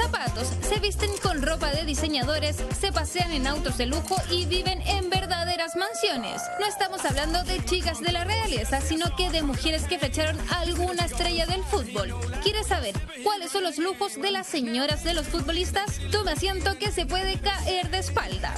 zapatos, se visten con ropa de diseñadores, se pasean en autos de lujo y viven en verdaderas mansiones. No estamos hablando de chicas de la realeza, sino que de mujeres que flecharon a alguna estrella del fútbol. ¿Quieres saber cuáles son los lujos de las señoras de los futbolistas? Tome asiento que se puede caer de espalda.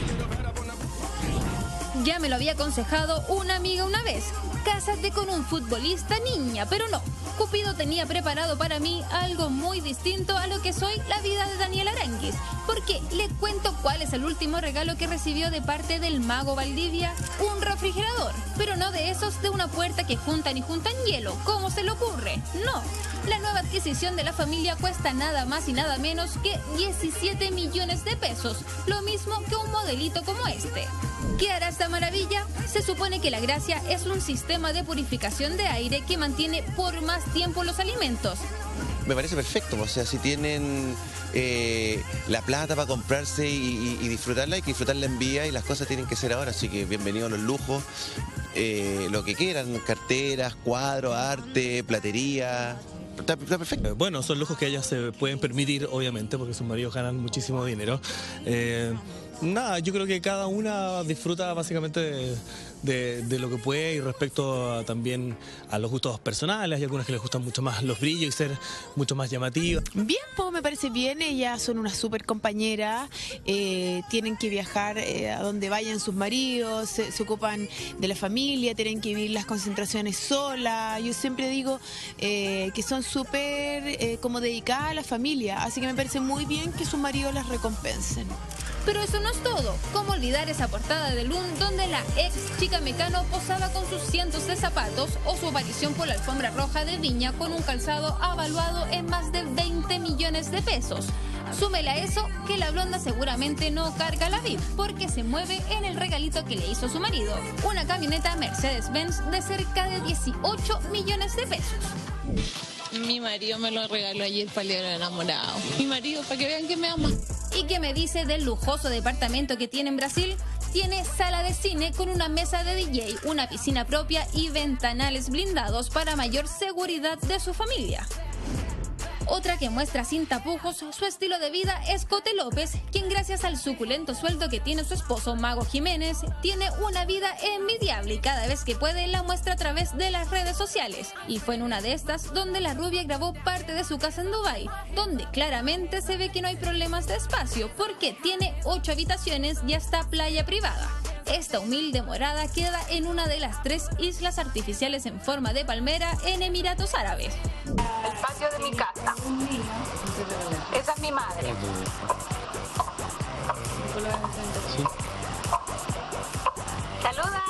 Ya me lo había aconsejado una amiga una vez. Cásate con un futbolista, niña, pero no. Cupido tenía preparado para mí algo muy distinto a lo que soy la vida de Daniel Aranguis, porque le cuento cuál es el último regalo que recibió de parte del mago Valdivia: un refrigerador, pero no de esos de una puerta que juntan y juntan hielo, ¿cómo se le ocurre? No, la nueva adquisición de la familia cuesta nada más y nada menos que 17 millones de pesos, lo mismo que un modelito como este. ¿Qué hará esta maravilla? Se supone que la gracia es un sistema de purificación de aire que mantiene por más tiempo los alimentos. Me parece perfecto, o sea, si tienen la plata para comprarse y disfrutarla, hay que disfrutarla en vida y las cosas tienen que ser ahora, así que bienvenidos a los lujos, lo que quieran, carteras, cuadros, arte, platería. Está perfecto. Bueno, son lujos que ellas se pueden permitir, obviamente, porque sus maridos ganan muchísimo dinero. Nada, yo creo que cada una disfruta básicamente de lo que puede, y respecto también a los gustos personales, hay algunas que les gustan mucho más los brillos y ser mucho más llamativas. Bien, pues me parece bien, ellas son una súper compañera, tienen que viajar a donde vayan sus maridos, se ocupan de la familia, tienen que vivir las concentraciones solas. Yo siempre digo que son súper como dedicadas a la familia, así que me parece muy bien que sus maridos las recompensen. Pero eso no es todo. ¿Cómo olvidar esa portada de Loon donde la ex chica Mecano posaba con sus cientos de zapatos, o su aparición por la alfombra roja de Viña con un calzado avaluado en más de 20 millones de pesos? Súmele a eso que la blonda seguramente no carga la VIP, porque se mueve en el regalito que le hizo su marido: una camioneta Mercedes-Benz de cerca de 18 millones de pesos. Mi marido me lo regaló ayer para el Día del Enamorado. Mi marido, para que vean que me ama. ¿Y qué me dice del lujoso departamento que tiene en Brasil? Tiene sala de cine con una mesa de DJ, una piscina propia y ventanales blindados para mayor seguridad de su familia. Otra que muestra sin tapujos su estilo de vida es Cote López, quien gracias al suculento sueldo que tiene su esposo Mago Jiménez, tiene una vida envidiable y cada vez que puede la muestra a través de las redes sociales. Y fue en una de estas donde la rubia grabó parte de su casa en Dubái, donde claramente se ve que no hay problemas de espacio, porque tiene 8 habitaciones y hasta playa privada. Esta humilde morada queda en una de las 3 islas artificiales en forma de palmera en Emiratos Árabes. El patio de mi casa. Esa es mi madre. Sí. Saluda.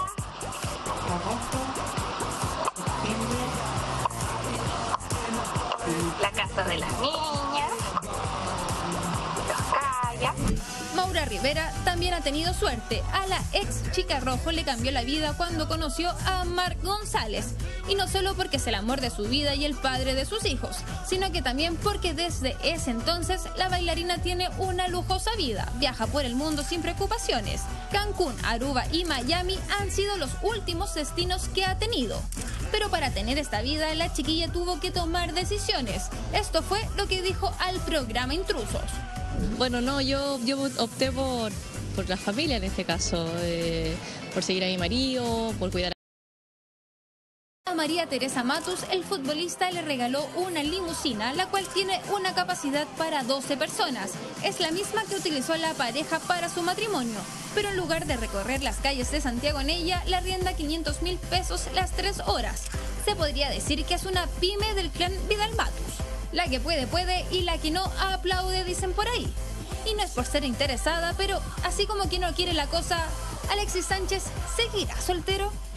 La casa de las niñas. Los kayak. Maura Rivera también ha tenido suerte. A la ex chica rojo le cambió la vida cuando conoció a Marc González. Y no solo porque es el amor de su vida y el padre de sus hijos, sino que también porque desde ese entonces la bailarina tiene una lujosa vida. Viaja por el mundo sin preocupaciones. Cancún, Aruba y Miami han sido los últimos destinos que ha tenido. Pero para tener esta vida, la chiquilla tuvo que tomar decisiones. Esto fue lo que dijo al programa Intrusos. Bueno, no, yo opté por la familia en este caso, por seguir a mi marido, por cuidar A María Teresa Matus, el futbolista, le regaló una limusina, la cual tiene una capacidad para 12 personas. Es la misma que utilizó la pareja para su matrimonio. Pero en lugar de recorrer las calles de Santiago en ella, la arrienda 500.000 pesos las 3 horas. Se podría decir que es una pyme del clan Vidal Matus. La que puede, puede, y la que no, aplaude, dicen por ahí. Y no es por ser interesada, pero así como quien no quiere la cosa, ¿Alexis Sánchez seguirá soltero?